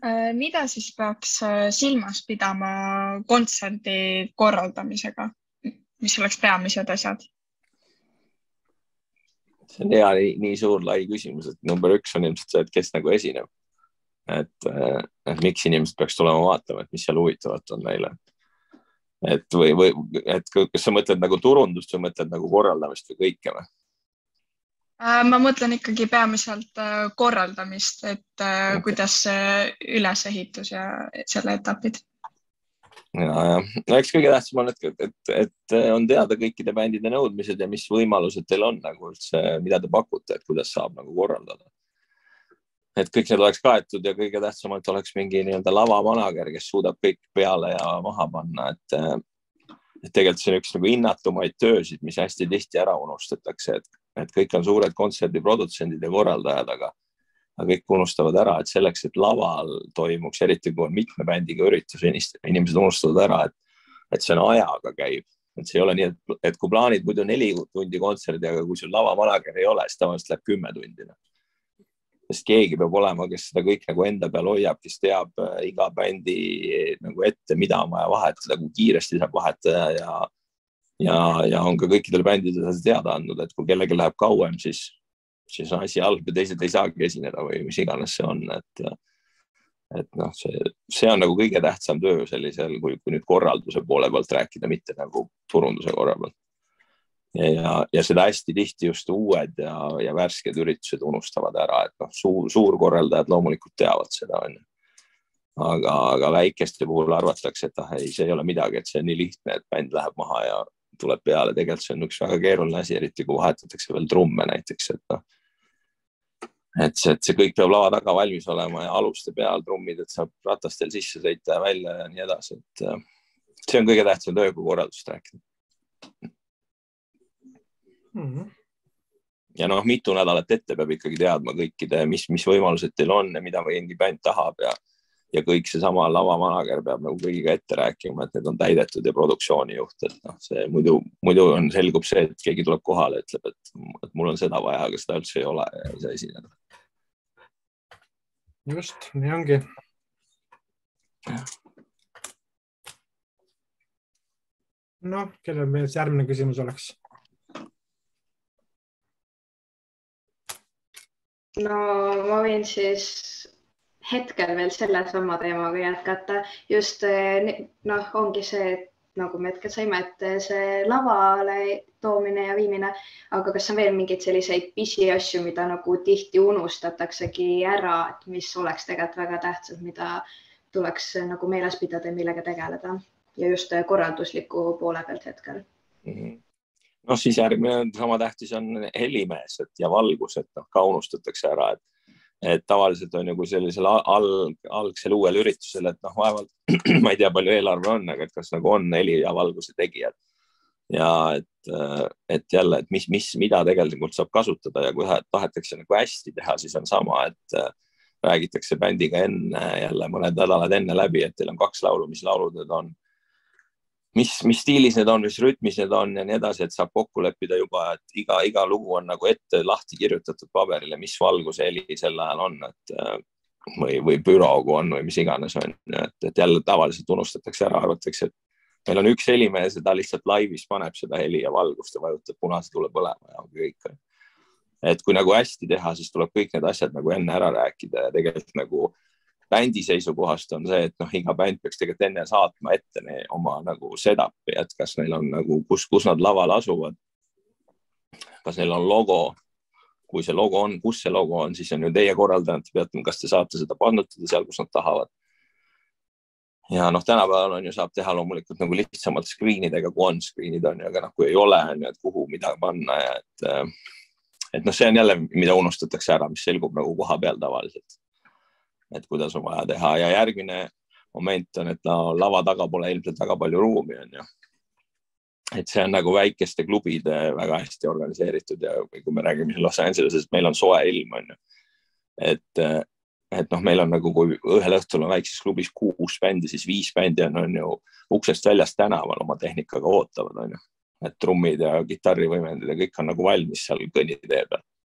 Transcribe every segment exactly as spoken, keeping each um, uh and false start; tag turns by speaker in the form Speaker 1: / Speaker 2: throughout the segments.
Speaker 1: Mida siis peaks silmas pidama kontserdi korraldamisega? Mis oleks peamised asjad?
Speaker 2: See on hea nii, nii suur lai küsimus, et number üks on ilmselt see, et kes nagu esineb. Et, et miks inimesed peaks tulema vaatama, et mis seal huvitavat on neile. Et, või, või, et kas sa mõtled nagu turundust või mõtled nagu korraldamist või kõike või?
Speaker 1: Ma mõtlen ikkagi peamiselt korraldamist, et okay. Kuidas ülesehitus ja selle etapid.
Speaker 2: Ja, ja. No eks kõige tähtsam on, et, et, et on teada kõikide bändide nõudmised ja mis võimalused teil on, nagu üldse, mida te pakute, et kuidas saab nagu korraldada. Et kõik need oleks kaetud ja kõige tähtsamalt oleks mingi nii-öelda lavamanager, kes suudab kõik peale ja maha panna, et, et tegelikult see on üks nagu hinnatumaid töösid, mis hästi tihti ära unustatakse, et, et kõik on suured kontserdiprodutsendid ja korraldajad, aga, aga kõik unustavad ära, et selleks, et laval toimuks, eriti kui on mitme bändiga üritus, inimesed unustavad ära, et, et see on ajaga käib. Et see ei ole nii, et, et kui plaanid muidu neli tundi kontserdi, aga kui sul lavamanager ei ole, siis tavaliselt läheb kümme tundina. Sest keegi peab olema, kes seda kõik nagu enda peal hoiab, kes teab iga bändi nagu ette, mida on vaja vahetada, kui kiiresti saab vahetada ja, ja, ja on ka kõikidel bändidel teada andnud, et kui kellegi läheb kauem, siis, siis on asi halb ja teised ei saagi esineda või mis iganes see on. Et, et noh, see, see on nagu kõige tähtsam töö sellisel, kui, kui nüüd korralduse poole pealt rääkida, mitte nagu turunduse korra pealt. Ja, ja seda hästi tihti just uued ja, ja värsked üritused unustavad ära, et noh, suur, suur korraldajad loomulikult teavad seda, on. Aga, aga väikeste puhul arvatakse, et ah, ei, see ei ole midagi, et see on nii lihtne, et bänd läheb maha ja tuleb peale. Tegelikult see on üks väga keeruline asi, eriti kui vahetatakse veel trumme näiteks, et noh, et see, et see kõik peab lava taga valmis olema ja aluste peal trummid, et saab ratastel sisse sõita ja välja ja nii edasi, et see on kõige tähtsam töö, kui korraldust rääkida. Mm-hmm. Ja noh, mitu nädalat ette peab ikkagi teadma kõikide, mis, mis võimalused teil on ja mida mingi bänd tahab ja, ja kõik see sama lavamanager peab nagu kõigiga ette rääkima, et need on täidetud ja produktsiooni juht, et noh, see muidu, muidu on selgub see, et keegi tuleb kohale ja ütleb, et, et mul on seda vaja, aga seda üldse ei ole ja ei saa esineda.
Speaker 3: Just, nii ongi. Noh, kellel meil järgmine küsimus oleks?
Speaker 4: No ma võin siis hetkel veel selle sama teemaga jätkata. Just noh, ongi see, nagu me hetkel saime, et see lavale toomine ja viimine, aga kas on veel mingeid selliseid pisi asju, mida nagu tihti unustataksegi ära, et mis oleks tegelikult väga tähtsad, mida tuleks nagu meeles pidada ja millega tegeleda ja just korraldusliku poole pealt hetkel.
Speaker 2: Mm-hmm. No siis järgmine sama tähtis on helimees et ja valgus, et noh, ka unustatakse ära, et, et tavaliselt on ju kui sellisel alg, algsel uuel üritusel, et noh, vaevalt, ma ei tea, palju eelarve on, aga et kas nagu on heli ja valguse tegijad. Ja et, et jälle, et mis, mis, mida tegelikult saab kasutada ja kui tahetakse nagu hästi teha, siis on sama, et räägitakse bändiga enne, jälle mõned nädalad enne läbi, et teil on kaks laulu, mis laulud need on. Mis, mis stiilis need on, mis rütmis need on ja nii edasi, et saab kokku leppida juba, et iga, iga lugu on nagu ette lahti kirjutatud paberile, mis valguse heli sel ajal on, et või, või büroogu on või mis iganes on, et, et jälle tavaliselt unustatakse ära, arvatakse, et meil on üks helimees ja ta lihtsalt laivis paneb seda heli ja valgust ja vajutab punase tule põlema ja kõik. Et kui nagu hästi teha, siis tuleb kõik need asjad nagu enne ära rääkida ja tegelikult nagu bändi seisukohast on see, et noh, iga bänd peaks tegelikult enne saatma ette ne, oma nagu setupi, et kas neil on nagu, kus, kus nad laval asuvad, kas neil on logo, kui see logo on, kus see logo on, siis on ju teie korraldajad, peate, kas te saate seda pannutada seal, kus nad tahavad. Ja noh, tänapäeval on ju saab teha loomulikult nagu lihtsamalt screenidega, kui on screenid on, aga noh, kui ei ole, on ju, et kuhu mida panna ja et, et noh, see on jälle, mida unustatakse ära, mis selgub nagu koha peal tavaliselt. Et kuidas on vaja teha ja järgmine moment on, et no, lava taga pole ilmselt väga palju ruumi on ju. Et see on nagu väikeste klubide väga hästi organiseeritud ja kui me räägime Los Angelesest, meil on soe ilm on ju. Et, et noh, meil on nagu, kui ühel õhtul on väikses klubis kuus bändi, siis viis bändi on, on ju uksest väljast tänaval oma tehnikaga ootavad on ju. Et trummid ja kitarrivõimendid ja kõik on nagu valmis seal kõnnitee peal.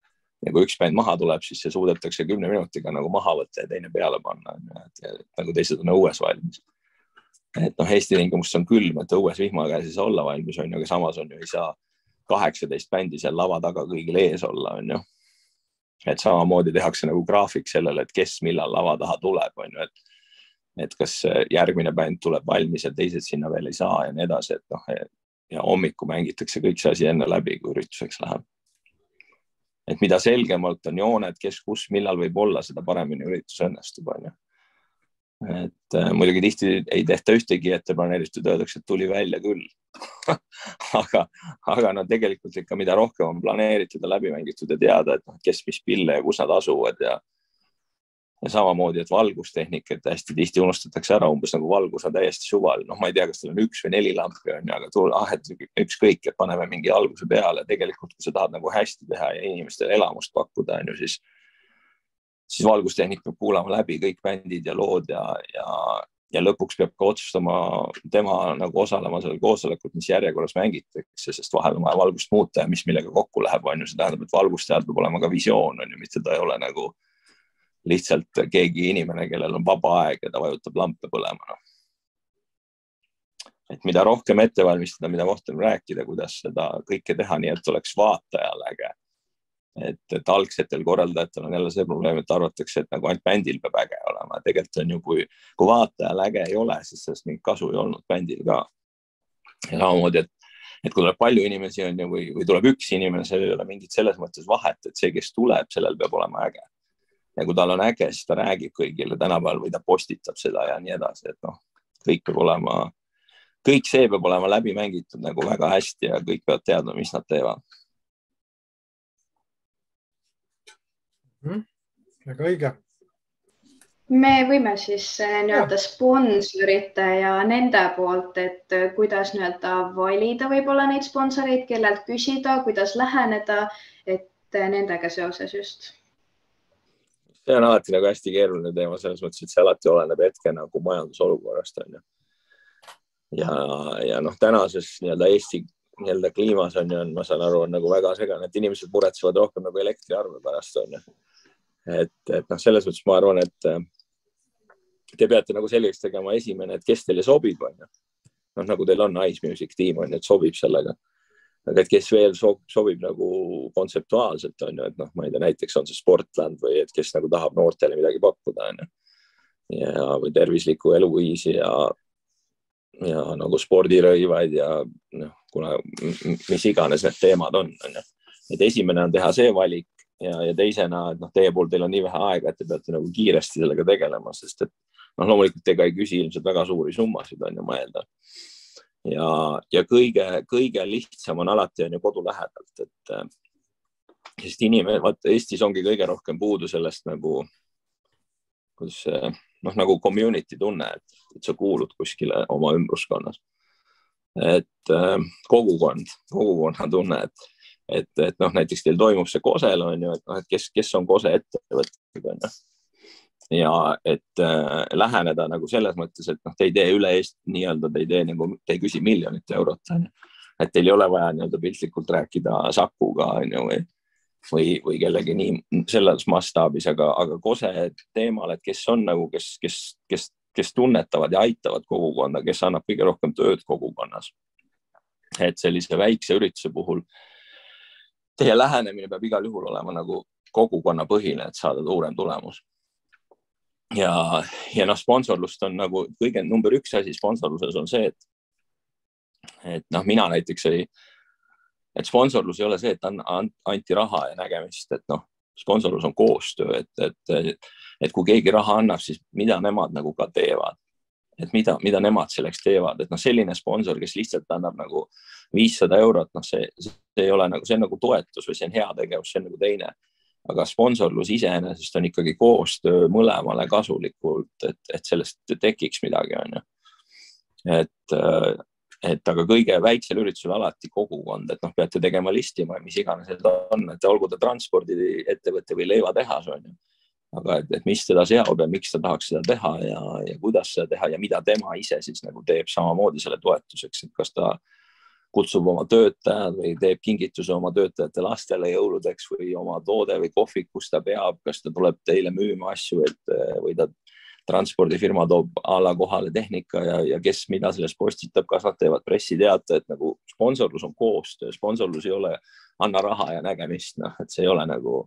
Speaker 2: ja kui üks bänd maha tuleb, siis see suudetakse kümne minutiga nagu maha võtta ja teine peale panna, et, et nagu teised on õues valmis. Et noh, Eesti tingimustes on külm, et õues vihma käes ei saa olla valmis, on ju, aga samas on ju, ei saa kaheksateist bändi seal lava taga kõigil ees olla, on ju. Et samamoodi tehakse nagu graafik sellele, et kes millal lava taha tuleb, on ju, et et kas järgmine bänd tuleb valmis ja teised sinna veel ei saa ja nii edasi, et noh, ja hommiku mängitakse kõik see asi enne läbi, kui ürituseks läheb. Et mida selgemalt on jooned, kes kus millal võib olla, seda paremini üritus õnnestub, on ju. Et äh, muidugi tihti ei tehta ühtegi etteplaneeritud, öeldakse, et tuli välja küll. aga, aga no tegelikult ikka mida rohkem on planeeritud ja läbi mängitud ja teada, et noh, kes mis pille ja kus nad asuvad ja ja samamoodi, et valgustehnik, et hästi tihti unustatakse ära, umbes nagu valgus on täiesti suval. Noh, ma ei tea, kas teil on üks või neli lampi, on, aga tuul, ah, et ükskõik, et paneme mingi alguse peale. Tegelikult, kui sa tahad nagu hästi teha ja inimestele elamust pakkuda, on ju, siis, siis valgustehnik peab kuulama läbi kõik bändid ja lood ja, ja, ja lõpuks peab ka otsustama tema nagu osalema sellel koosolekut, mis järjekorras mängitakse, sest vahel on vaja valgust muuta ja mis millega kokku läheb, on ju. See tähendab, et valgustajal peab olema ka visioon, on ju, mitte ta ei ole nagu lihtsalt keegi inimene, kellel on vaba aeg ja ta vajutab lampe põlema. No. Et mida rohkem ette valmistada, mida rohkem rääkida, kuidas seda kõike teha nii, et oleks vaatajal äge. Et, et algsetel korraldajatel on jälle see probleem, et arvatakse, et nagu ainult bändil peab äge olema. Tegelikult on ju, kui, kui vaatajal äge ei ole, siis sellest mingit kasu ei olnud bändil ka. Ja samamoodi, et, et kui tuleb palju inimesi on ju, või, või tuleb üks inimene, see ei ole mingit selles mõttes vahet, et see, kes tuleb, sellel peab olema äge. Ja kui tal on äge, siis ta räägib kõigile tänapäeval või ta postitab seda ja nii edasi, et noh, kõik peab olema, kõik see peab olema läbi mängitud nagu väga hästi ja kõik peavad teadma, mis nad teevad.
Speaker 3: Mm, väga õige.
Speaker 4: Me võime siis nii-öelda sponsorite ja nende poolt, et kuidas nii-öelda valida võib-olla neid sponsoreid, kellelt küsida, kuidas läheneda, et nendega seoses just.
Speaker 2: See on alati nagu hästi keeruline teema selles mõttes, et see alati oleneb hetke nagu majandusolukorrast. On ju. Ja, ja noh, tänases nii-öelda Eesti nii-öelda kliimas on ju, ma saan aru, on nagu väga segane, et inimesed muretsevad rohkem nagu elektriarve pärast. On ju. Et, et noh, selles mõttes ma arvan, et te peate nagu selgeks tegema esimene, et kes teile sobib. On ju. Noh, nagu teil on Ice Music tiim, on ju, et sobib sellega. Aga et kes veel sobib nagu kontseptuaalselt on ju, et noh, ma ei tea, näiteks on see Sportland või et kes nagu tahab noortele midagi pakkuda on ju. Ja, või tervisliku eluviisi ja, ja nagu spordirõivaid ja noh, kuna mis iganes need teemad on, on ju. Et esimene on teha see valik ja, ja teisena, et noh, teie pool teil on nii vähe aega, et te peate nagu kiiresti sellega tegelema, sest et noh, loomulikult ega ei küsi ilmselt väga suuri summasid on ju, ma eeldan. Ja, ja kõige, kõige lihtsam on alati on ju kodu lähedalt, et sest inimene, vaata Eestis ongi kõige rohkem puudu sellest nagu, kus, noh, nagu community tunne, et, et sa kuulud kuskile oma ümbruskonnas. Et kogukond, kogukonna tunne, et, et, et noh, näiteks teil toimub see Kosel on ju, et noh, et kes, kes on Kose ettevõtted on ju. Ja et äh, läheneda nagu selles mõttes, et noh, te ei tee üle Eesti nii-öelda, te ei tee nagu, te ei küsi miljonit eurot, et teil ei ole vaja nii-öelda piltlikult rääkida Sakuga on ju, või, või, või kellegi nii selles mastaabis, aga, aga Kose teemal, et kes on nagu, kes, kes, kes, kes tunnetavad ja aitavad kogukonda, kes annab kõige rohkem tööd kogukonnas. Et sellise väikse ürituse puhul teie lähenemine peab igal juhul olema nagu kogukonna põhine, et saada suurem tulemus. Ja, ja noh, sponsorlust on nagu kõige number üks asi sponsorluses on see, et, et noh, mina näiteks ei, et sponsorlus ei ole see, et anti raha ja nägemist, et noh, sponsorlus on koostöö, et, et, et kui keegi raha annab, siis mida nemad nagu ka teevad, et mida, mida nemad selleks teevad, et noh, selline sponsor, kes lihtsalt annab nagu viissada eurot, noh, see, see ei ole nagu, see on nagu toetus või see on hea tegevus, see on nagu teine. Aga sponsorlus iseenesest on ikkagi koostöö mõlemale kasulikult, et, et sellest tekiks midagi. On ju. Et, et aga kõige väiksel üritusel alati kogukond, et noh, peate tegema listima, mis iganes on, et olgu ta transpordi ettevõtte või leivatehas on ju. Aga et, et mis teda seob ja miks ta tahaks seda teha ja, ja kuidas seda teha ja mida tema ise siis nagu teeb samamoodi selle toetuseks, et kas ta kutsub oma töötajad või teeb kingituse oma töötajate lastele jõuludeks või oma toode või kohvik, kus ta peab, kas ta tuleb teile müüma asju, et või ta transpordifirma toob a la kohale tehnika ja, ja kes mida sellest postitab, kas nad teevad pressiteate, et nagu sponsorlus on koostöö, sponsorlus ei ole anna raha ja nägemist, noh, et see ei ole nagu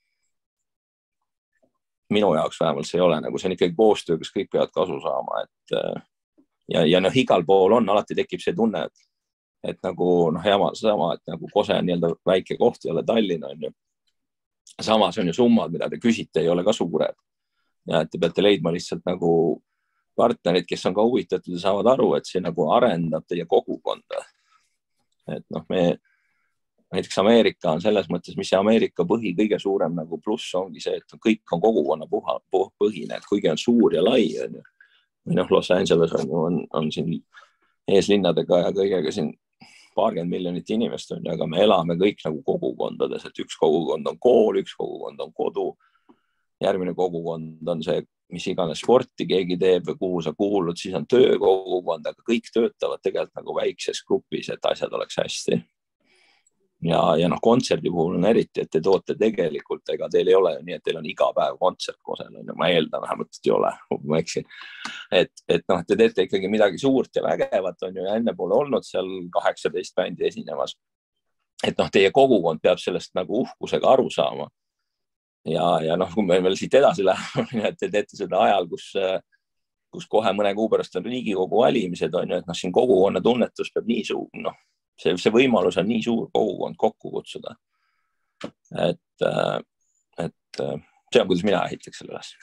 Speaker 2: minu jaoks vähemalt see ei ole nagu, see on ikkagi koostöö, kus kõik peavad kasu saama, et ja, ja noh, igal pool on, alati tekib see tunne, et, et nagu noh, jama, sama, et nagu Kose on nii-öelda väike koht ei ole Tallinn, on ju. Samas on ju summad, mida te küsite, ei ole ka suured. Ja et te peate leidma lihtsalt nagu partnerid, kes on ka huvitatud ja saavad aru, et see nagu arendab teie kogukonda. Et noh, me näiteks Ameerika on selles mõttes, mis see Ameerika põhi kõige suurem nagu pluss ongi see, et kõik on kogukonna puha, põhine, et kuigi on suur ja lai, on ju. Või noh, Los Angeles on, on, on siin eeslinnadega ja kõigega siin paarkümmend miljonit inimest on, aga me elame kõik nagu kogukondades, et üks kogukond on kool, üks kogukond on kodu, järgmine kogukond on see, mis iganes sporti keegi teeb või kuhu sa kuulud, siis on töökogukond, aga kõik töötavad tegelikult nagu väikses grupis, et asjad oleks hästi. Ja, ja noh, kontserdi puhul on eriti, et te toote tegelikult, ega teil ei ole nii, et teil on iga päev kontsert Kosel, ma eeldan vähemalt, et ei ole, ma eksin. Et, et noh, te teete ikkagi midagi suurt ja vägevat, on ju, ja enne pole olnud seal kaheksateist bändi esinemas. Et noh, teie kogukond peab sellest nagu uhkusega aru saama. Ja, ja noh, kui me veel siit edasi läheme, et te teete seda ajal, kus, kus kohe mõne kuu pärast on Riigikogu valimised, on ju, et noh, siin kogukonna tunnetus peab nii suur, noh, see, see võimalus on nii suur kogukond kokku kutsuda. Et, et see on, kuidas mina ehitaks selle üles.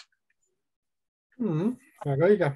Speaker 3: Mm, väga õige.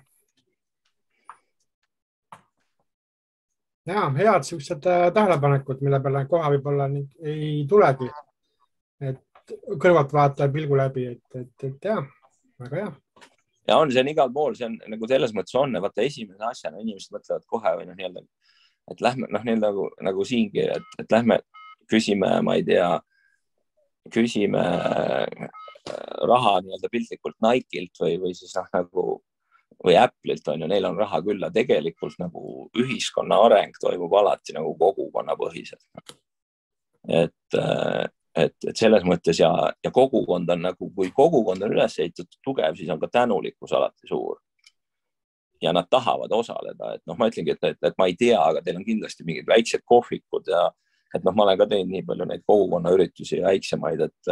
Speaker 3: Ja, head siuksed tähelepanekud, mille peale koha võib-olla ei tulegi. Et kõrvalt vaataja pilgu läbi, et, et, et jah, väga hea.
Speaker 2: Ja on, see on igal pool, see on nagu selles mõttes on, vaata esimese asjana inimesed mõtlevad kohe või noh, nii-öelda, et lähme, noh, nii nagu, nagu siingi, et, et lähme küsime, ma ei tea, küsime raha nii-öelda piltlikult Nike'ilt või, või siis noh, nagu, või Apple'ilt on ju, neil on raha küll, tegelikult nagu ühiskonna areng toimub alati nagu kogukonna põhiselt. Et Et, et selles mõttes ja, ja kogukond on nagu, kui kogukond on üles ehitatud tugev, siis on ka tänulikkus alati suur. Ja nad tahavad osaleda, et noh, ma ütlengi, et, et, et ma ei tea, aga teil on kindlasti mingid väiksed kohvikud ja et noh, ma olen ka teinud nii palju neid kogukonna üritusi ja väiksemaid, et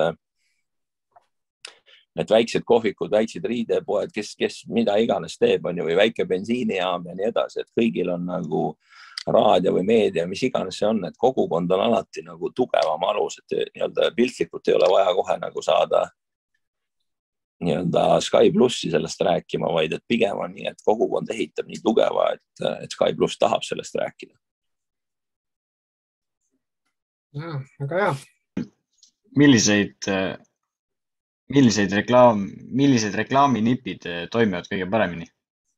Speaker 2: need väiksed kohvikud, väiksed riidepoed, kes, kes mida iganes teeb, on ju, või väike bensiinijaam ja nii edasi, et kõigil on nagu raadio või meedia, mis iganes see on, et kogukond on alati nagu tugevam alus, et nii-öelda piltlikult ei ole vaja kohe nagu saada nii-öelda Sky plussi sellest rääkima, vaid et pigem on nii, et kogukond ehitab nii tugeva, et, et Sky pluss tahab sellest rääkida.
Speaker 3: Ja, väga hea.
Speaker 5: Milliseid, milliseid, reklaam, milliseid reklaaminipid toimivad kõige paremini?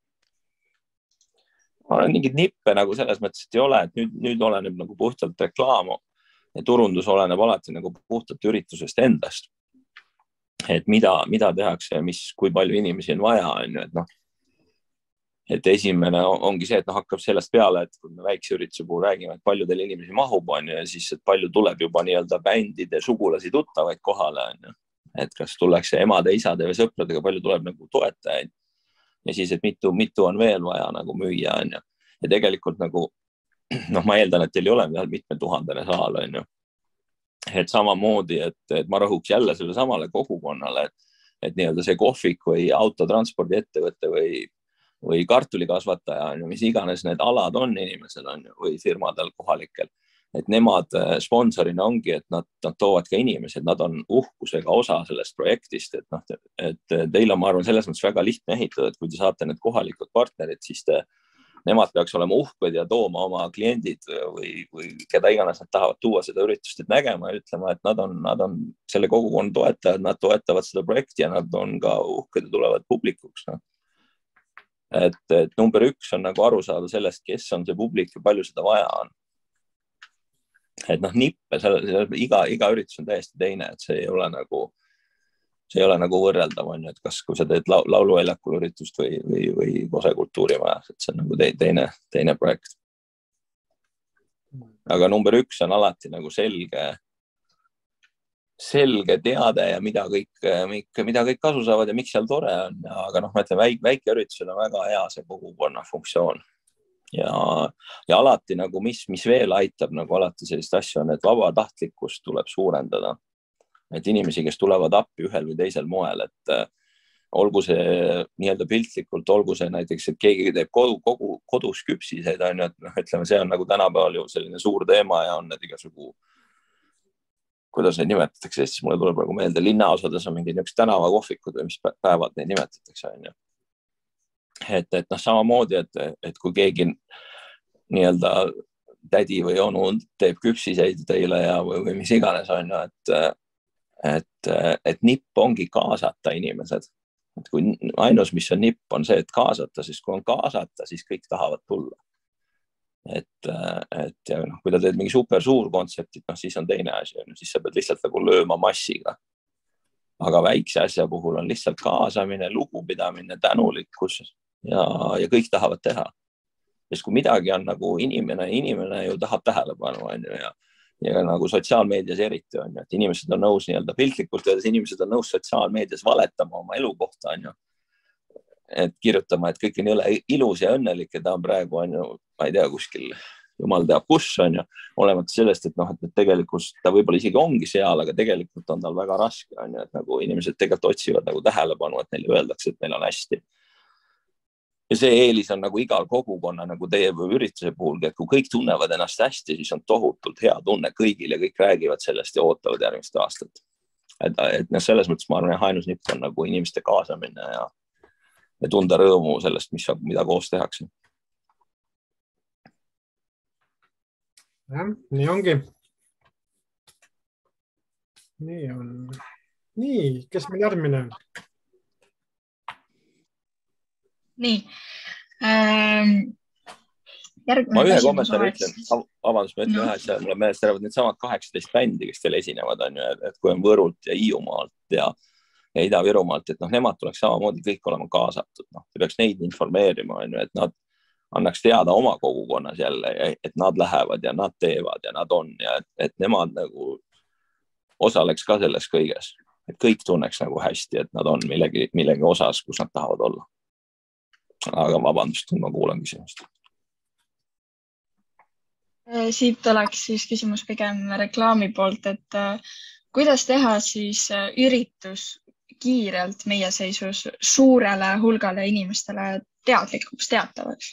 Speaker 2: Ma olen mingid nippe nagu selles mõttes, et ei ole, et nüüd, nüüd oleneb nagu puhtalt reklaam ja turundus oleneb alati nagu puhtalt üritusest endast. Et mida, mida tehakse ja mis, kui palju inimesi on vaja, on ju, et noh, et esimene ongi see, et noh, hakkab sellest peale, et kui me väikse ürituse puhul räägime, et palju teil inimesi mahub, on ju, ja siis, et palju tuleb juba nii-öelda bändide sugulasi tuttavaid kohale, on ju, et kas tullakse emade, isade või sõpradega, palju tuleb nagu toetajaid. Ja siis, et mitu, mitu on veel vaja nagu müüa, on ju. Ja tegelikult nagu, noh, ma eeldan, et teil ei ole mitme tuhandene saal, on ju. Et samamoodi, et, et ma rõhuks jälle selle samale kogukonnale, et, et nii-öelda see kohvik või autotranspordi ettevõtte või, või kartulikasvataja, on ju, mis iganes need alad on inimesel, on ju, või firmadel kohalikel. Et nemad sponsorina ongi, et nad, nad toovad ka inimesed, nad on uhkusega osa sellest projektist, et, noh, et teil on, ma arvan, selles mõttes väga lihtne ehitada, et kui te saate need kohalikud partnerid, siis te, nemad peaks olema uhked ja tooma oma kliendid või, või keda iganes nad tahavad tuua seda üritust nägema ja ütlema, et nad on, nad on selle kogukonna toetajad, nad toetavad seda projekti ja nad on ka uhked ja tulevad publikuks. No. Et, et number üks on nagu aru saada sellest, kes on see publik ja palju seda vaja on. Et noh, nippe, selle, iga, iga üritus on täiesti teine, et see ei ole nagu, see ei ole nagu võrreldav, on ju, et kas, kui sa teed la, lauluväljakul üritust või, või, või Kose kultuurimajas, et see on nagu teine, teine projekt. aga number üks on alati nagu selge, selge teade ja mida kõik, mida kõik kasu saavad ja miks seal tore on. Aga noh, ma ütlen, väike, väike üritusel on väga hea see kogukonna funktsioon. Ja, ja alati nagu, mis, mis veel aitab, nagu alati sellist asja on, et vabatahtlikkust tuleb suurendada. Et inimesi, kes tulevad appi ühel või teisel moel, et olgu see nii-öelda piltlikult, olgu see näiteks, et keegi teeb kodu, kogu, kodus küpsiseid, on ju, et noh, ütleme, see on nagu tänapäeval ju selline suur teema ja on need igasugu, kuidas neid nimetatakse, siis mulle tuleb praegu meelde, linnaosades on mingi niisugused tänavakohvikud või mis päevad neid nimetatakse, on ju. Et, et noh, samamoodi, et, et kui keegi nii-öelda tädi või onu teeb küpsiseid teile ja, või, või mis iganes on ju, et, et, et nipp ongi kaasata inimesed. Et kui ainus, mis on nipp, on see, et kaasata, siis kui on kaasata, siis kõik tahavad tulla. Et, et ja noh, kui ta teed mingi super suur kontseptit, noh, siis on teine asi, siis sa pead lihtsalt nagu lööma massiga. Aga väikse asja puhul on lihtsalt kaasamine, lugupidamine, tänulikkus ja, ja kõik tahavad teha. Sest kui midagi on nagu inimene, inimene ju tahab tähelepanu, on ju, ja, ja nagu sotsiaalmeedias eriti on ju, et inimesed on nõus nii-öelda piltlikult, öeldes inimesed on nõus sotsiaalmeedias valetama oma elu kohta, on ju. Et kirjutama, et kõik on jõle ilus ja õnnelik ja ta on praegu, on ju, ma ei tea, kuskil jumal teab kus, on ju, olemata sellest, et noh, et tegelikult ta võib-olla isegi ongi seal, aga tegelikult on tal väga raske, on ju, et nagu inimesed tegelikult otsivad nagu tähelepanu, et neile öeldakse, et neil on hästi. Ja see eelis on nagu igal kogukonna nagu teie või ürituse puhulgi, et kui kõik tunnevad ennast hästi, siis on tohutult hea tunne kõigil ja kõik räägivad sellest ja ootavad järgmist aastat. Et, et noh, selles mõttes ma arvan, et ainus nipp on nagu inimeste kaasamine ja ja tunda rõõmu sellest, mis, mida koos tehakse.
Speaker 3: jah, nii ongi. Nii on. Nii, kes meil järgmine on?
Speaker 1: Nii. Ähm,
Speaker 2: ma ühe kommentaari ütlen, avandus, ma ütlen no. ühe asja, mulle meelest terevad need samad kaheksateist bändi, kes teil esinevad, on ju, et kui on Võrult ja Hiiumaalt ja ja Ida-Virumaalt, et noh, nemad tuleks samamoodi kõik olema kaasatud, noh, te peaks neid informeerima, on ju, et nad annaks teada oma kogukonnas jälle, et nad lähevad ja nad teevad ja nad on ja et, et nemad nagu osaleks ka selles kõiges, et kõik tunneks nagu hästi, et nad on millegi, millegi osas, kus nad tahavad olla. Aga vabandust, ma kuulen küsimust.
Speaker 1: Siit oleks siis küsimus pigem reklaami poolt, et kuidas teha siis üritus kiirelt meie seisus suurele hulgale inimestele teadlikuks teatavaks?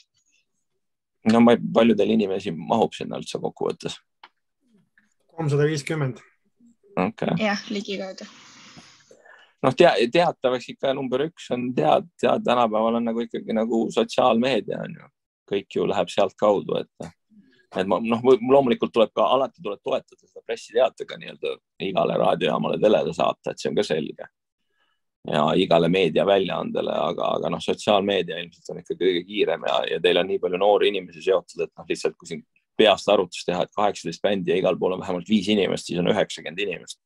Speaker 2: No ma paljudel inimesi mahub sinna üldse kokku võttes.
Speaker 3: kolmsada viiskümmend.
Speaker 2: Okay.
Speaker 1: Jah, ligikaudu.
Speaker 2: Noh, tea, teatavaks ikka number üks on tead, tead, tänapäeval on nagu ikkagi nagu sotsiaalmeedia on ju. Kõik ju läheb sealt kaudu, et, et ma, noh, loomulikult tuleb ka, alati tuleb toetada seda pressiteatega nii-öelda igale raadiojaamale telele saata, et see on ka selge. Ja igale meedia väljaandele, aga, aga noh, sotsiaalmeedia ilmselt on ikka kõige kiirem ja, ja teil on nii palju noori inimesi seotud, et noh, lihtsalt kui siin peast arvutus teha, et kaheksateist bändi ja igal pool on vähemalt viis inimest, siis on üheksakümmend inimest.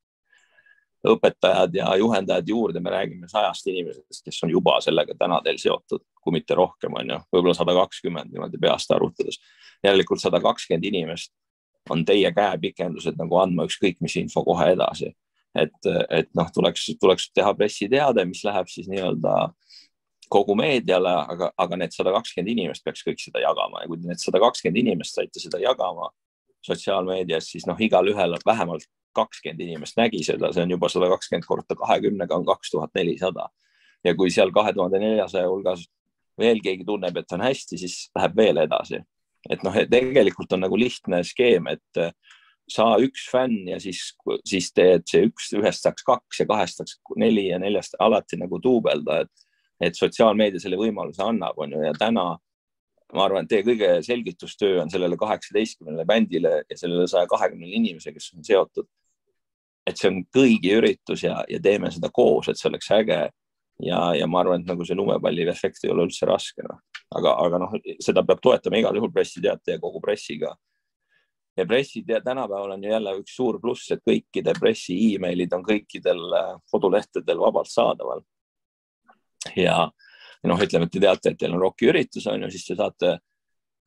Speaker 2: Õpetajad ja juhendajad juurde, me räägime sajast inimesest, kes on juba sellega täna teil seotud, kui mitte rohkem on ju, võib-olla sada kakskümmend niimoodi peast arvutades. Järelikult sada kakskümmend inimest on teie käepikendused nagu andma ükskõik mis info kohe edasi. Et, et noh, tuleks, tuleks teha pressiteade, mis läheb siis nii-öelda kogu meediale, aga, aga need sada kakskümmend inimest peaks kõik seda jagama ja kui need sada kakskümmend inimest saite seda jagama sotsiaalmeedias, siis noh, igal ühel vähemalt kakskümmend inimest nägi seda, see on juba sada kakskümmend korda kahekümnega on kaks tuhat nelisada ja kui seal kahe tuhande neljasaja hulgas veel keegi tunneb, et on hästi, siis läheb veel edasi. Et noh, tegelikult on nagu lihtne skeem, et saa üks fänn ja siis, siis teed see üks, ühest saaks kaks ja kahest saaks neli ja neljast alati nagu duubelda, et, et sotsiaalmeedia selle võimaluse annab, on ju, ja täna ma arvan, et teie kõige selgitustöö on sellele kaheksateistkümnele bändile ja sellele saja kahekümnele inimese, kes on seotud, et see on kõigi üritus ja, ja teeme seda koos, et see oleks äge ja, ja ma arvan, et nagu see lumepalli efekt ei ole üldse raske, no. aga, aga noh, seda peab toetama igal juhul pressiteate ja kogu pressiga. Ja pressid ja tänapäeval on ju jälle üks suur pluss, et kõikide pressi e-mailid on kõikidel kodulehtedel vabalt saadaval. Ja noh, ütleme, et te teate, et teil on roki üritus, on ju, siis te saate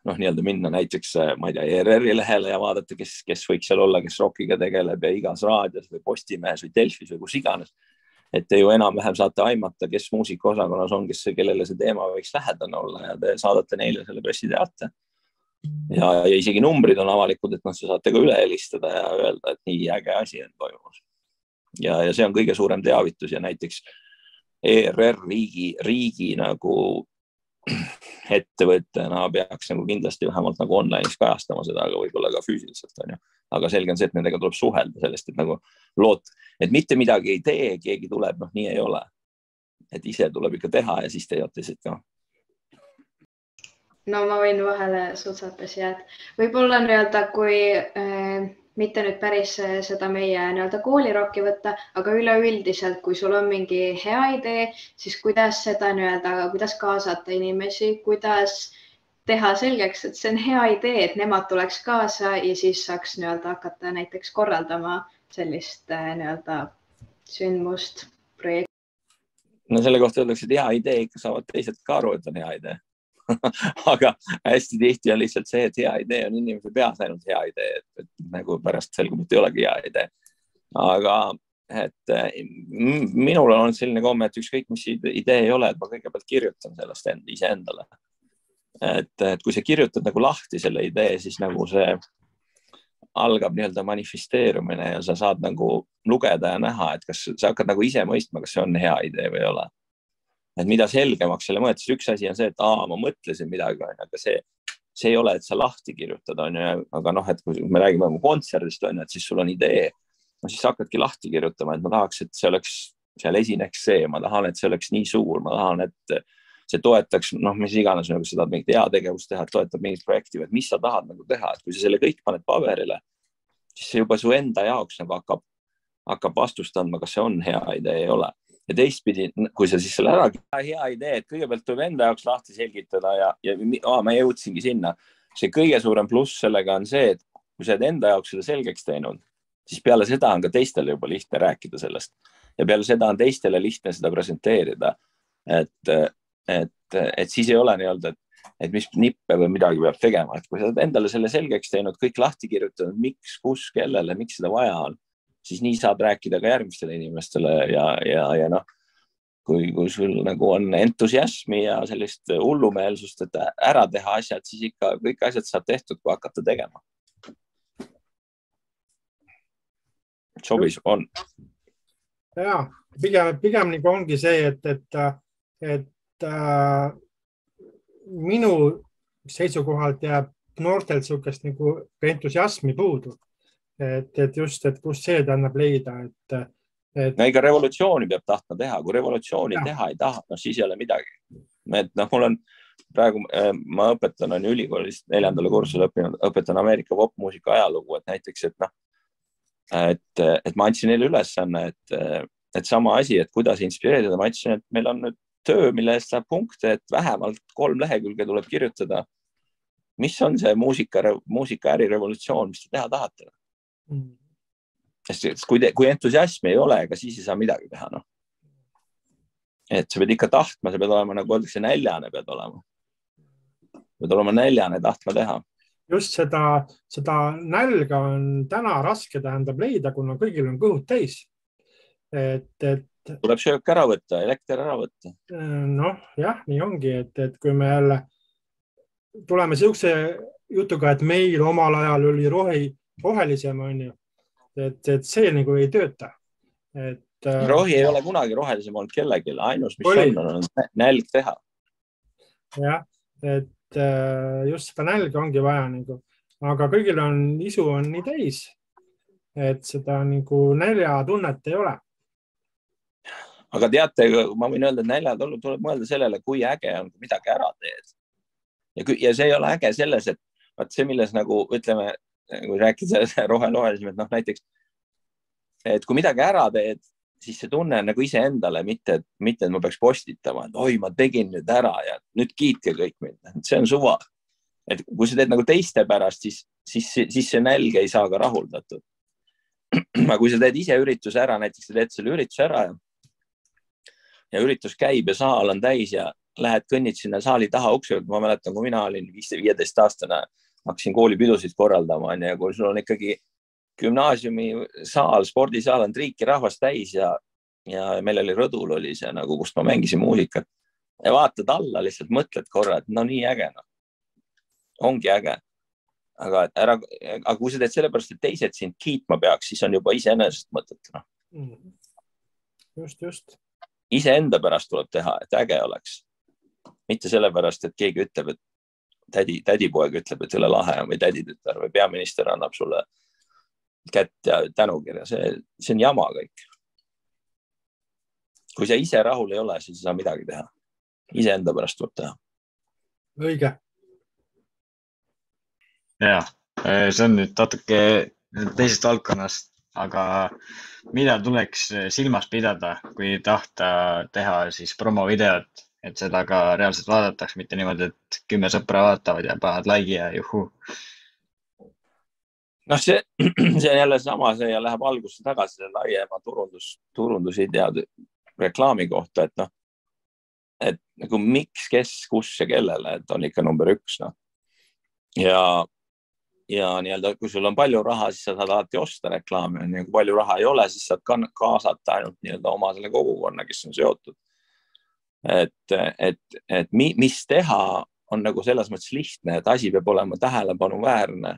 Speaker 2: noh, nii-öelda minna näiteks, ma ei tea, E R R-i lehele ja vaadata, kes, kes võiks seal olla, kes rockiga tegeleb ja igas raadios või Postimehes või Delfis või kus iganes. Et te ju enam-vähem saate aimata, kes muusikaosakonnas on, kes, kellele see teema võiks lähedane olla ja te saadate neile selle pressiteate. Ja, ja isegi numbrid on avalikud, et noh, sa saate ka üle helistada ja öelda, et nii äge asi on toimus. Ja, ja see on kõige suurem teavitus ja näiteks E R R riigi, riigi nagu ettevõttena peaks nagu kindlasti vähemalt nagu online'is kajastama seda, aga võib-olla ka füüsiliselt on ju. Aga selge on see, et nendega tuleb suhelda sellest, et nagu loot, et mitte midagi ei tee, keegi tuleb, noh, nii ei ole. Et ise tuleb ikka teha ja siis teevad teised ka.
Speaker 4: No ma võin vahele sutsata siia, et võib-olla nii-öelda kui äh, mitte nüüd päris seda meie nii-öelda koolirokki võtta, aga üleüldiselt, kui sul on mingi hea idee, siis kuidas seda nii-öelda, kuidas kaasata inimesi, kuidas teha selgeks, et see on hea idee, et nemad tuleks kaasa ja siis saaks nii-öelda hakata näiteks korraldama sellist nii-öelda sündmust, projekti.
Speaker 2: No selle kohta öeldakse, et hea idee ikka saavad teised ka aru, et on hea idee. Aga hästi tihti on lihtsalt see, et hea idee on inimese peas ainult hea idee, et, et nagu pärast selgub, et ei olegi hea idee. Aga et minul on selline komme, et ükskõik mis idee ei ole, et ma kõigepealt kirjutan sellest ise endale. Et, et kui sa kirjutad nagu lahti selle idee, siis nagu see algab nii-öelda manifesteerumine ja sa saad nagu lugeda ja näha, et kas sa hakkad nagu ise mõistma, kas see on hea idee või ei ole. Et mida selgemaks selle mõttes, üks asi on see, et aa, ma mõtlesin midagi, aga see, see ei ole, et sa lahti kirjutad, on ju, aga noh, et kui me räägime kontserdist, on ju, et siis sul on idee, no siis hakkadki lahti kirjutama, et ma tahaks, et see oleks, seal esineks see, ma tahan, et see oleks nii suur, ma tahan, et see toetaks, noh, mis iganes, nagu sa tahad mingit hea tegevust teha, toetab mingit projekti, et mis sa tahad nagu teha, et kui sa selle kõik paned paberile, siis see juba su enda jaoks nagu hakkab, hakkab vastust andma, kas see on hea idee ei ole. Ja teistpidi, kui sa siis selle ära hea idee, et kõigepealt tuleb enda jaoks lahti selgitada ja, ja aa, ma jõudsingi sinna. See kõige suurem pluss sellega on see, et kui sa oled enda jaoks selle selgeks teinud, siis peale seda on ka teistele juba lihtne rääkida sellest. Ja peale seda on teistele lihtne seda presenteerida. Et, et, et siis ei ole nii-öelda, et, et mis nippe või midagi peab tegema. Et kui sa oled endale selle selgeks teinud, kõik lahti kirjutanud, miks, kus, kellele, miks seda vaja on, siis nii saad rääkida ka järgmistele inimestele ja, ja, ja noh, kui, kui sul nagu on entusiasmi ja sellist hullumeelsust, et ära teha asjad, siis ikka kõik asjad saab tehtud, kui hakata tegema. Sobis on.
Speaker 3: Ja, pigem, pigem nagu ongi see, et, et, et äh, minu seisukohalt jääb noortelt sukest nagu entusiasmi puudu. Et, et just, et kus see annab leida, et, et...
Speaker 2: No ega revolutsiooni peab tahtma teha, kui revolutsiooni ja. Teha ei taha, no siis ei ole midagi. Et noh, mul on praegu, ma õpetan on ülikoolist neljandale kursusele õppinud, õpetan Ameerika popmuusika ajalugu, et näiteks, et noh, et, et ma andsin neile ülesanne, et, et sama asi, et kuidas inspireerida, ma andsin, et meil on nüüd töö, mille eest saab punkte, et vähemalt kolm lehekülge tuleb kirjutada, mis on see muusika, muusika ärirevolutsioon, mis te teha tahate. Sest kui, te, kui entusiasmi ei ole, ega siis ei saa midagi teha. No. Et sa pead ikka tahtma, sa pead olema, nagu öeldakse, näljane pead olema. Pead olema näljane tahtma teha.
Speaker 3: Just seda, seda nälga on täna raske tähendab leida, kuna kõigil on kõhud täis. Et, et...
Speaker 2: Tuleb söök ära võtta, elekter ära võtta.
Speaker 3: Noh, jah, nii ongi, et, et kui me jälle tuleme siukse jutuga, et meil omal ajal oli rohi rohelisem on ju, et, et see nagu ei tööta. Et,
Speaker 2: rohi ei ole kunagi rohelisem olnud kellelgi, ainus, mis oli. On, on nälg teha.
Speaker 3: Jah, et just seda nälga ongi vaja nagu, aga kõigil on, isu on nii täis, et seda nagu nälja tunnet ei ole.
Speaker 2: Aga teate, ma võin öelda, et nälja tuleb mõelda sellele, kui äge on, kui midagi ära teed. Ja, ja see ei ole äge selles, et vaat see, milles nagu ütleme, kui rääkida rohe-rohelisem, et noh näiteks, et kui midagi ära teed, siis see tunne on nagu ise endale, mitte, mitte, et ma peaks postitama, et oi, ma tegin nüüd ära ja nüüd kiitke kõik mind. See on suva. Et kui sa teed nagu teiste pärast, siis, siis, siis see nälg ei saa ka rahuldatud. Aga kui sa teed ise ürituse ära, näiteks sa teed selle ürituse ära ja, ja üritus käib ja saal on täis ja, lähed kõnnid sinna saali taha ukse, ma mäletan, kui mina olin viieteist aastane, hakkasin koolipidusid korraldama ja kui sul on ikkagi gümnaasiumi saal, spordisaal on triiki rahvast täis ja, ja meil oli rõdul oli see nagu, kust ma mängisin muusikat ja vaatad alla, lihtsalt mõtled korra, et no nii äge, no. Ongi äge. Aga, ära, aga kui sa teed sellepärast, et teised sind kiitma peaks, siis on juba iseenesest mõtet. No.
Speaker 3: Just, just.
Speaker 2: Ise enda pärast tuleb teha, et äge oleks. Mitte sellepärast, et keegi ütleb, et tädi, tädipoeg ütleb, et üle lahe või täditütar või peaminister annab sulle kätt ja tänukirja. See, see on jama kõik. Kui sa ise rahul ei ole, siis ei saa midagi teha. Ise enda pärast tuleb teha.
Speaker 3: Õige.
Speaker 5: Ja, see on nüüd natuke teisest valdkonnast, aga mida tuleks silmas pidada, kui tahta teha siis promovideot, et seda ka reaalselt vaadatakse, mitte niimoodi, et kümme sõpra vaatavad ja panevad laigi ja juhu.
Speaker 2: No see, see on jälle sama, see ja läheb algusse tagasi selle laiema turundus, turundusidead reklaami kohta, et noh, et nagu miks, kes, kus ja kellele, et on ikka number üks, noh. Ja Ja nii-öelda, kui sul on palju raha, siis sa saad alati osta reklaami. Ja kui palju raha ei ole, siis saad kaasata ainult nii-öelda oma selle kogukonna, kes on seotud. Et, et, et mis teha on nagu selles mõttes lihtne, et asi peab olema tähelepanuväärne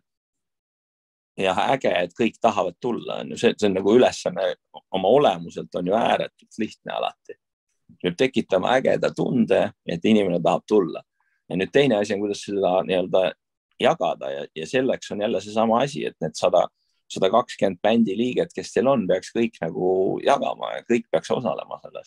Speaker 2: ja äge, et kõik tahavad tulla. See, see on nagu ülesanne oma olemuselt on ju ääretult lihtne alati. Peab tekitama ägeda tunde, et inimene tahab tulla. Ja nüüd teine asi on, kuidas seda nii-öelda jagada ja, ja selleks on jälle see sama asi, et need sada, sada kakskümmend bändi liiget, kes teil on, peaks kõik nagu jagama ja kõik peaks osalema selles.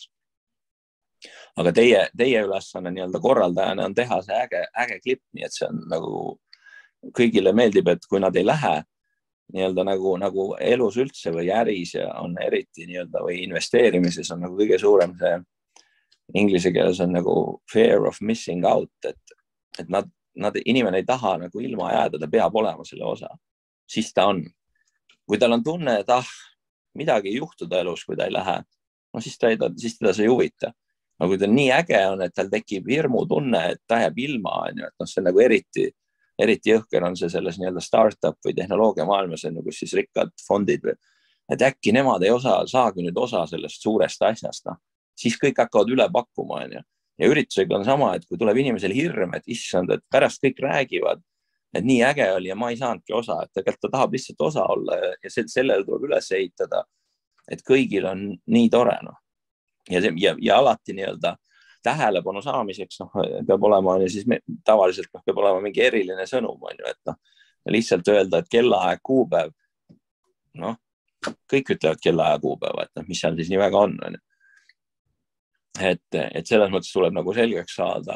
Speaker 2: Aga teie, teie ülesanne nii-öelda korraldajana on teha see äge, äge klipp, nii et see on nagu kõigile meeldib, et kui nad ei lähe nii-öelda nagu, nagu elus üldse või äris ja on eriti nii-öelda või investeerimises on nagu kõige suurem see inglise keeles on nagu fear of missing out, et, et nad Nad, inimene ei taha nagu ilma jääda, ta peab olema selle osa. Siis ta on. Kui tal on tunne, et ah, midagi ei juhtuda elus, kui ta ei lähe, no siis, ta ei, siis teda see ei huvita. Aga kui ta nii äge on, et tal tekib hirmu tunne, et ta jääb ilma, on ju, et no see nagu eriti, eriti jõhker on see selles nii-öelda startup või tehnoloogia maailmas, on nagu siis rikkad fondid. Või, et äkki nemad ei osa, saagi nüüd osa sellest suurest asjast. No. Siis kõik hakkavad üle pakkuma, on ju. Ja üritusega on sama, et kui tuleb inimesel hirm, et issand, et pärast kõik räägivad, et nii äge oli ja ma ei saanudki osa, et tegelikult ta tahab lihtsalt osa olla ja sellele tuleb üles ehitada, et kõigil on nii tore. No. Ja, see, ja, ja alati nii-öelda tähelepanu saamiseks no, peab olema, siis me, tavaliselt no, peab olema mingi eriline sõnum, on ju, et no, lihtsalt öelda, et kellaaeg kuupäev, noh, kõik ütlevad kellaaeg kuupäeva, et no, mis seal siis nii väga on, on ju. Et, et selles mõttes tuleb nagu selgeks saada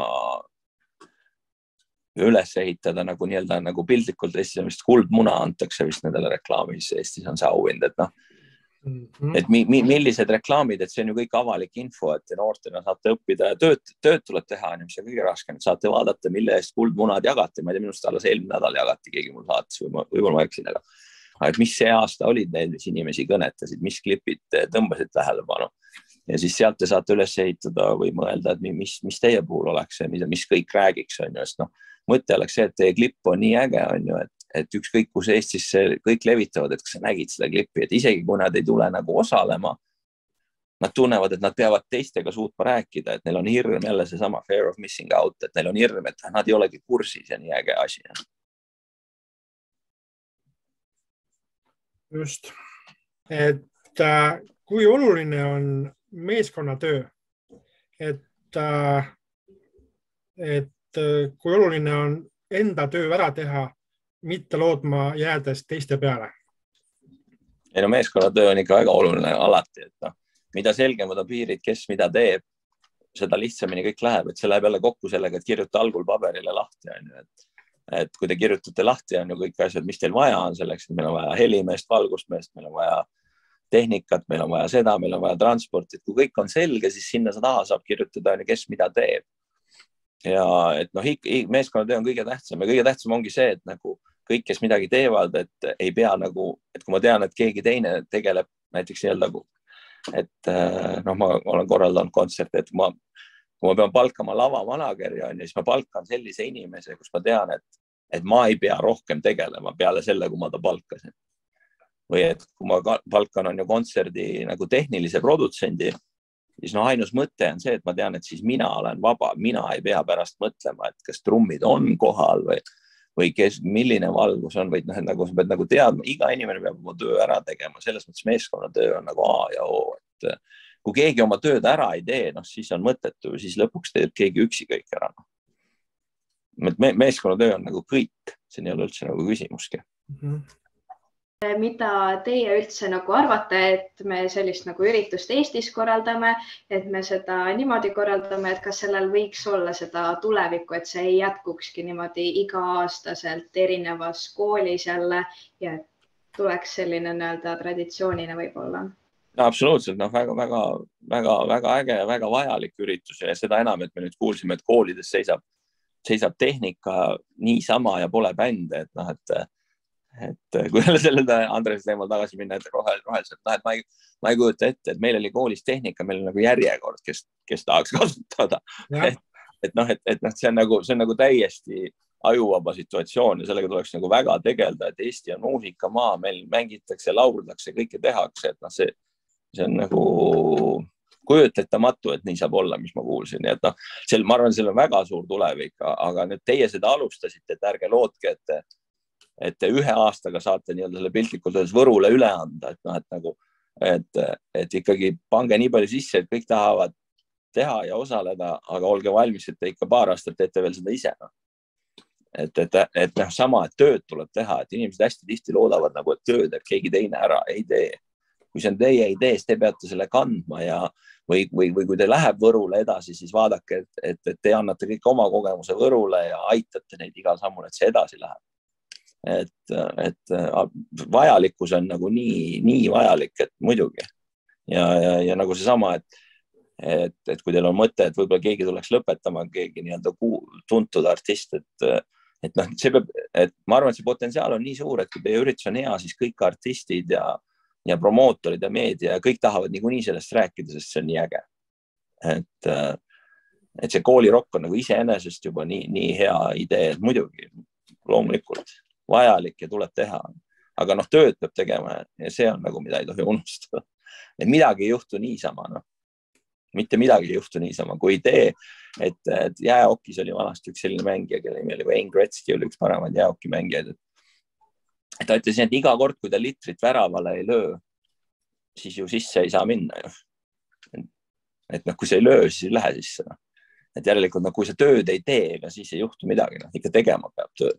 Speaker 2: üles ehitada nagu nii-öelda nagu pildlikult Eestis vist kuldmuna antakse vist nendele reklaamis Eestis on see auhind, et noh, mm-hmm. et mi, mi, millised reklaamid, et see on ju kõik avalik info, et noortena saate õppida ja tööd, tööd tuleb teha, mis on kõige raskem, et saate vaadata, mille eest kuldmunad jagati, ma ei tea, minust alles eelmine nädal jagati, keegi mul saatis või ma, võib-olla ma eksin, aga et mis see aasta olid need, mis inimesi kõnetasid, mis klipid tõmbasid tähelepanu. Ja siis sealt te saate üles ehitada või mõelda, et mis, mis teie puhul oleks see, mis kõik räägiks, on ju. No, mõte oleks see, et teie klipp on nii äge, on ju, et, et ükskõik kus Eestis kõik levitavad, et kas sa nägid seda klippi, et isegi kui nad ei tule nagu osalema, nad tunnevad, et nad peavad teistega suutma rääkida, et neil on hirm jälle see sama fear of missing out, et neil on hirm, et nad ei olegi kursis ja nii äge asi.
Speaker 3: Just, et äh, kui oluline on meeskonnatöö, et, äh, et äh, kui oluline on enda töö ära teha, mitte loodma jäädes teiste peale?
Speaker 2: Ei no meeskonnatöö on ikka väga oluline alati, et no, mida selgemad on piirid, kes mida teeb, seda lihtsamini kõik läheb, et see läheb jälle kokku sellega, et kirjuta algul paberile lahti, on ju, et et kui te kirjutate lahti, on ju kõik asjad, mis teil vaja on selleks, et meil on vaja helimeest, valgustmeest, meil on vaja tehnikat, meil on vaja seda, meil on vaja transporti, et kui kõik on selge, siis sinna taha saab kirjutada, kes mida teeb. Ja et noh, meeskonnatöö on kõige tähtsam ja kõige tähtsam ongi see, et nagu kõik, kes midagi teevad, et ei pea nagu, et kui ma tean, et keegi teine tegeleb näiteks nii-öelda, et noh, ma olen korraldanud kontserte, et ma kui ma pean palkama lavamanageri, siis ma palkan sellise inimese, kus ma tean, et, et ma ei pea rohkem tegelema peale selle, kui ma ta palkasin. Või et kui ma palkan on ju kontserdi nagu tehnilise produtsendi, siis no ainus mõte on see, et ma tean, et siis mina olen vaba, mina ei pea pärast mõtlema, et kas trummid on kohal või, või kes, milline valgus on, vaid noh, et nagu sa pead nagu teadma, iga inimene peab oma töö ära tegema, selles mõttes meeskonnatöö on nagu A ja O, et kui keegi oma tööd ära ei tee, noh, siis on mõttetu, siis lõpuks teeb keegi üksi kõik ära. Me, meeskonnatöö on nagu kõik, see ei ole üldse nagu küsimuski. Mm-hmm.
Speaker 4: Mida teie üldse nagu arvate, et me sellist nagu üritust Eestis korraldame, et me seda niimoodi korraldame, et kas sellel võiks olla seda tulevikku, et see ei jätkukski niimoodi iga-aastaselt erinevas koolis jälle ja tuleks selline nii-öelda traditsioonina võib-olla?
Speaker 2: No, absoluutselt, noh, väga, väga, väga, väga äge ja väga vajalik üritus ja seda enam, et me nüüd kuulsime, et koolides seisab, seisab tehnika niisama ja pole bände, et noh, et et kui selle Andres teemal tagasi minna, et roheliselt, noh, et ma ei, ma ei kujuta ette, et meil oli koolis tehnika, meil on nagu järjekord, kes, kes tahaks kasutada. Et, et noh, et, et noh, see on nagu, see on nagu täiesti ajuvaba situatsioon ja sellega tuleks nagu väga tegelda, et Eesti on muusikamaa, meil mängitakse, lauldakse, kõike tehakse, et noh, see, see on nagu kujutletamatu, et nii saab olla, mis ma kuulsin. Nii et noh, sel, ma arvan, seal on väga suur tulevik, aga nüüd teie seda alustasite, et ärge lootke, et et te ühe aastaga saate nii-öelda selle piltlikult öeldes Võrule üle anda, et noh, et nagu, et, et ikkagi pange nii palju sisse, et kõik tahavad teha ja osaleda, aga olge valmis, et te ikka paar aastat teete veel seda ise. No. Et, et, et noh, sama, et tööd tuleb teha, et inimesed hästi tihti loodavad nagu, et tööd, et keegi teine ära ei tee. Kui see on teie idee, siis te peate selle kandma ja või, või, või kui te läheb Võrule edasi, siis vaadake, et, et, et te annate kõik oma kogemuse Võrule ja aitate neid igal sammul, et see edasi läheb. Et, et vajalikkus on nagu nii, nii vajalik, et muidugi. Ja, ja, ja nagu see sama, et, et, et kui teil on mõte, et võib-olla keegi tuleks lõpetama, keegi nii-öelda tuntud artist, et, et noh, see peab, et ma arvan, et see potentsiaal on nii suur, et kui teie üritus on hea, siis kõik artistid ja, ja promootorid ja meedia ja kõik tahavad niikuinii sellest rääkida, sest see on nii äge. Et, et see koolirokk on nagu iseenesest juba nii, nii hea idee, et muidugi loomulikult vajalik ja tuleb teha. Aga noh, tööd peab tegema ja see on nagu, mida ei tohi unustada. Et midagi ei juhtu niisama, noh. Mitte midagi ei juhtu niisama. Kui idee, et, et jääokis oli vanasti üks selline mängija, kelle nimi oli Wayne Gretzky, oli üks paremaid jääoki mängijaid. Et ta ütles, et iga kord, kui ta litrit väravale ei löö, siis ju sisse ei saa minna. Ju. Et noh, kui sa ei löö, siis ei lähe sisse. No. Et järelikult, no, kui sa tööd ei tee, siis ei juhtu midagi. No. Ikka tegema peab tööd.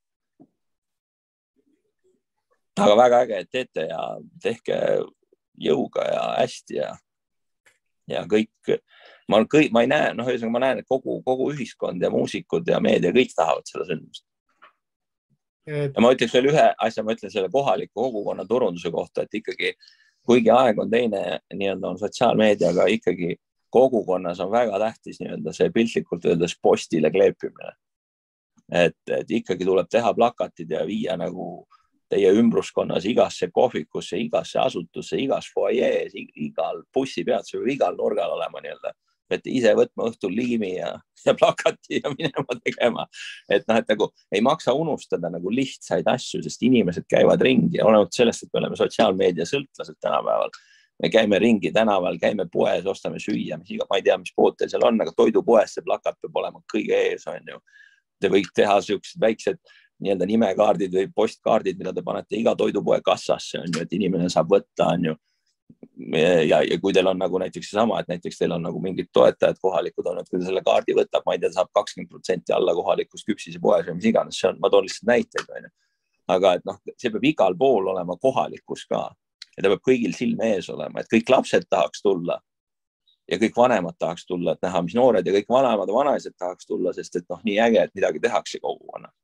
Speaker 2: Aga väga äge, et teete ja tehke jõuga ja hästi ja, ja kõik, ma, kõik, ma ei näe, noh, ma näen, et kogu, kogu ühiskond ja muusikud ja meedia, kõik tahavad seda sündmust. Et... Ja ma ütleks veel ühe asja, ma ütlen selle kohaliku kogukonna turunduse kohta, et ikkagi, kuigi aeg on teine, nii-öelda on sotsiaalmeediaga, ikkagi kogukonnas on väga tähtis nii-öelda see piltlikult öeldes postile kleepimine. Et, et ikkagi tuleb teha plakatid ja viia nagu teie ümbruskonnas igasse kohvikusse, igasse asutusse, igas foajees, igal bussipeatuse või igal nurgal olema nii-öelda. Et ise võtma õhtul liimi ja, ja plakati ja minema tegema. Et noh, et nagu ei maksa unustada nagu lihtsaid asju, sest inimesed käivad ringi ja olevat sellest, et me oleme sotsiaalmeedia sõltlased tänapäeval. Me käime ringi tänaval, käime poes, ostame süüa, mis iga, ma ei tea, mis pood teil seal on, aga toidupoes see plakat peab olema kõige ees, on ju. Te võite teha sellised väiksed nii-öelda nimekaardid või postkaardid, mida te panete iga toidupoe kassasse, on ju, et inimene saab võtta, on ju. Ja, ja kui teil on nagu näiteks sama, et näiteks teil on nagu mingid toetajad kohalikud on, et kui te selle kaardi võtab, ma ei tea, saab kakskümmend protsenti alla kohalikus küpsise poes või mis iganes, see on, ma toon lihtsalt näiteid, on ju. Aga et noh, see peab igal pool olema kohalikus ka ja ta peab kõigil silme ees olema, et kõik lapsed tahaks tulla ja kõik vanemad tahaks tulla, et näha, mis noored ja kõik vanemad ja vanaised tahaks tulla, sest et noh, nii äge, et midagi tehakse kogukonna.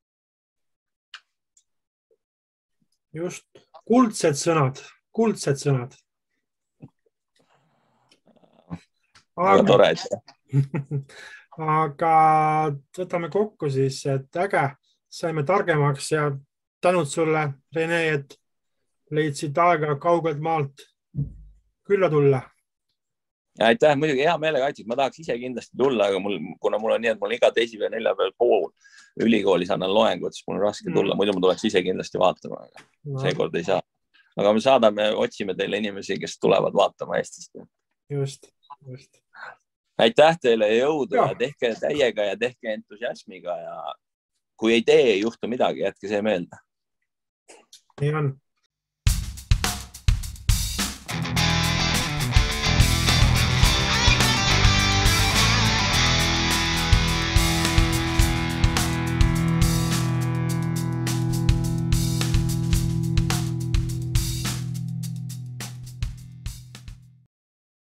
Speaker 3: Just kuldsed sõnad, kuldsed sõnad.
Speaker 2: Aga, tore, et...
Speaker 3: aga võtame kokku siis, et äge, saime targemaks ja tänud sulle, Rene, et leidsid aega kaugelt maalt külla tulla.
Speaker 2: aitäh, muidugi hea meelega aitab, ma tahaks ise kindlasti tulla, aga mul, kuna mul on nii, et mul iga teisipäev, neljapäev pool ülikoolis annan loengut, siis mul on raske tulla, muidu ma tuleks ise kindlasti vaatama, aga no. seekord ei saa. Aga me saadame, otsime teile inimesi, kes tulevad vaatama Eestist.
Speaker 3: Just, just.
Speaker 2: Aitäh teile jõudu ja. ja tehke täiega ja tehke entusiasmiga ja kui ei tee, ei juhtu midagi, jätke see meelde.
Speaker 3: Nii on.